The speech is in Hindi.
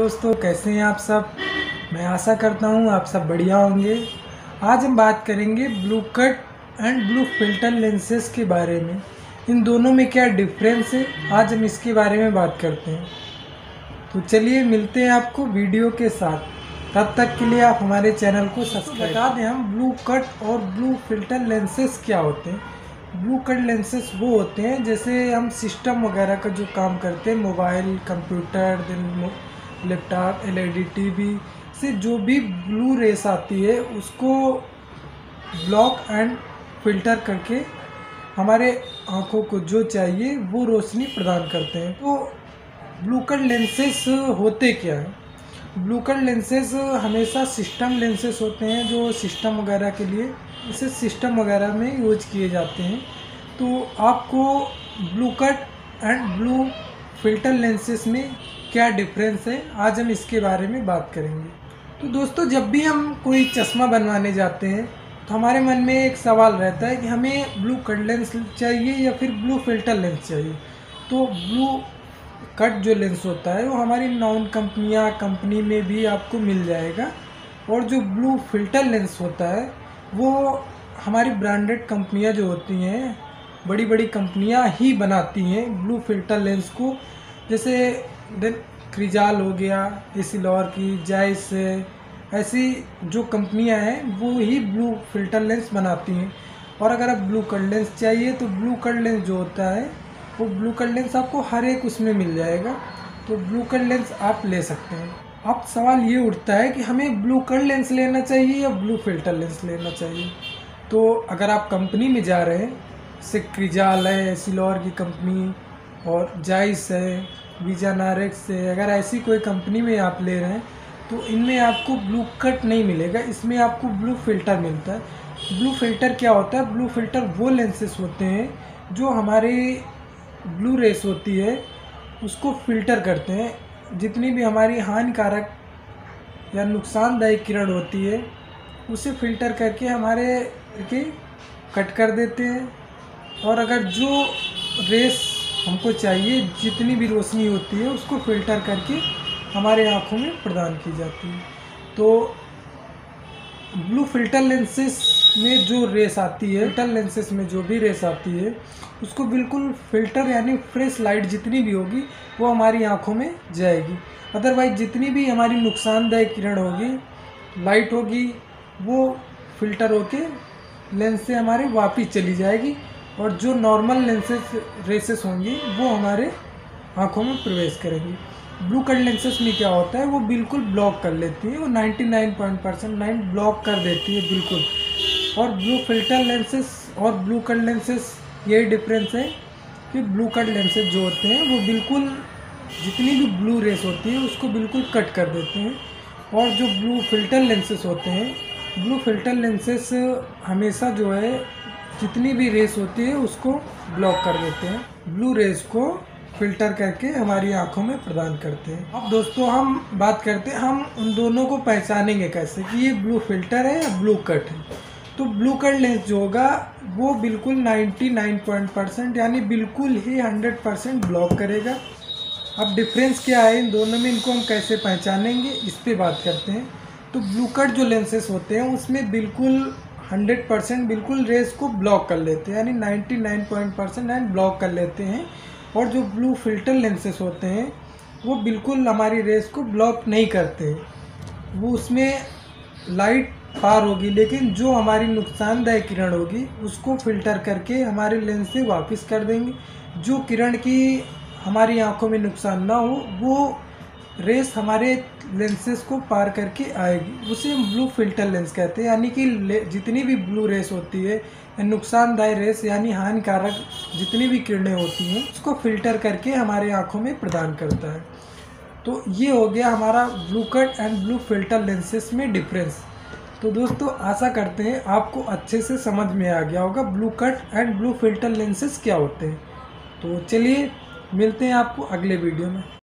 दोस्तों, कैसे हैं आप सब। मैं आशा करता हूँ आप सब बढ़िया होंगे। आज हम बात करेंगे blue cut and blue filter lenses के बारे में। इन दोनों में क्या डिफरेंस है, आज हम इसके बारे में बात करते हैं। तो चलिए मिलते हैं आपको वीडियो के साथ। तब तक के लिए आप हमारे चैनल को सब्सक्राइब बता दें हम ब्लू कट और ब्लू फिल्टर लेंसेज क्या होते हैं। ब्लू कट लेंसेज वो होते हैं जैसे हम सिस्टम वगैरह का जो काम करते हैं, mobile, computer, laptop, LED TV से जो भी ब्लू रेस आती है उसको ब्लॉक एंड फिल्टर करके हमारे आँखों को जो चाहिए वो रोशनी प्रदान करते हैं। तो ब्लू कट लेंसेज होते क्या हैं? ब्लू कट लेंसेज हमेशा सिस्टम लेंसेज होते हैं जो सिस्टम वगैरह के लिए, इसे सिस्टम वगैरह में यूज किए जाते हैं। तो आपको blue cut and blue filter lenses में क्या डिफरेंस है, आज हम इसके बारे में बात करेंगे। तो दोस्तों, जब भी हम कोई चश्मा बनवाने जाते हैं तो हमारे मन में एक सवाल रहता है कि हमें ब्लू कट लेंस चाहिए या फिर ब्लू फिल्टर लेंस चाहिए। तो ब्लू कट जो लेंस होता है वो हमारी नॉन कंपनी में भी आपको मिल जाएगा, और जो ब्लू फिल्टर लेंस होता है वो हमारी ब्रांडेड कंपनियां जो होती हैं, बड़ी बड़ी कंपनियां ही बनाती हैं ब्लू फिल्टर लेंस को। जैसे क्रिजाल हो गया, एसिलॉर की, जाइस, ऐसी जो कंपनियां हैं वो ही ब्लू फिल्टर लेंस बनाती हैं। और अगर आप ब्लू कट लेंस चाहिए तो ब्लू कट लेंस जो होता है वो ब्लू कट लेंस आपको हर एक उसमें मिल जाएगा। तो ब्लू कट लेंस आप ले सकते हैं। अब सवाल ये उठता है कि हमें ब्लू कट लेंस लेना चाहिए या ब्लू फिल्टर लेंस लेना चाहिए। तो अगर आप कंपनी में जा रहे हैं, जैसे क्रिजाल है, एसिलॉर की कंपनी, और जाइस है, विजयनारेक्स है, अगर ऐसी कोई कंपनी में आप ले रहे हैं तो इनमें आपको ब्लू कट नहीं मिलेगा, इसमें आपको ब्लू फिल्टर मिलता है। ब्लू फिल्टर क्या होता है? ब्लू फिल्टर वो लेंसेज होते हैं जो हमारे ब्लू रेस होती है उसको फिल्टर करते हैं। जितनी भी हमारी हानिकारक या नुकसानदायक किरण होती है उसे फिल्टर करके हमारे के कट कर देते हैं। और अगर जो रेस हमको चाहिए, जितनी भी रोशनी होती है उसको फिल्टर करके हमारे आँखों में प्रदान की जाती है। तो ब्लू फिल्टर लेंसेज में जो रेस आती है, फिल्टर लेंसेज में जो भी रेस आती है उसको बिल्कुल फिल्टर यानी फ्रेश लाइट जितनी भी होगी वो हमारी आंखों में जाएगी। अदरवाइज जितनी भी हमारी नुकसानदायक किरण होगी, लाइट होगी, वो फिल्टर होके लेंस से हमारे वापस चली जाएगी, और जो नॉर्मल लेंसेज रेसेस होंगी वो हमारे आँखों में प्रवेश करेंगी। ब्लू कट लेंसेज में क्या होता है, वो बिल्कुल ब्लॉक कर लेती है, वो 99.9% ब्लॉक कर देती है बिल्कुल। और ब्लू फिल्टर लेंसेज और ब्लू कट लेंसेज यही डिफरेंस है कि ब्लू कट लेंसेज जो होते हैं वो बिल्कुल जितनी भी ब्लू रेस होती है उसको बिल्कुल कट कर देते हैं, और जो ब्लू फिल्टर लेंसेज होते हैं, ब्लू फिल्टर लेंसेज हमेशा जो है जितनी भी रेस होती है उसको ब्लॉक कर देते हैं, ब्लू रेस को फिल्टर करके हमारी आंखों में प्रदान करते हैं। अब दोस्तों, हम बात करते हैं हम उन दोनों को पहचानेंगे कैसे कि ये ब्लू फिल्टर है या ब्लू कट है। तो ब्लू कट लेंस जो होगा वो बिल्कुल 99% यानी बिल्कुल ही 100% ब्लॉक करेगा। अब डिफरेंस क्या है इन दोनों में, इनको हम कैसे पहचानेंगे, इस पे बात करते हैं। तो ब्लू कट जो लेंसेज होते हैं उसमें बिल्कुल 100% बिल्कुल रेस को ब्लॉक कर लेते हैं, यानी 99% ब्लॉक कर लेते हैं। और जो ब्लू फिल्टर लेंसेज होते हैं वो बिल्कुल हमारी रेस को ब्लॉक नहीं करते हैं, वो उसमें लाइट पार होगी लेकिन जो हमारी नुकसानदायक किरण होगी उसको फिल्टर करके हमारे लेंस से वापस कर देंगे। जो किरण की हमारी आंखों में नुकसान ना हो वो रेस हमारे लेंसेज को पार करके आएगी, उसे हम ब्लू फिल्टर लेंस कहते हैं। यानी कि जितनी भी ब्लू रेस होती है, नुकसानदायक रेस यानी हानिकारक जितनी भी किरणें होती हैं उसको फिल्टर करके हमारे आंखों में प्रदान करता है। तो ये हो गया हमारा blue cut and blue filter lenses में डिफरेंस। तो दोस्तों, आशा करते हैं आपको अच्छे से समझ में आ गया होगा blue cut and blue filter lenses क्या होते हैं। तो चलिए मिलते हैं आपको अगले वीडियो में।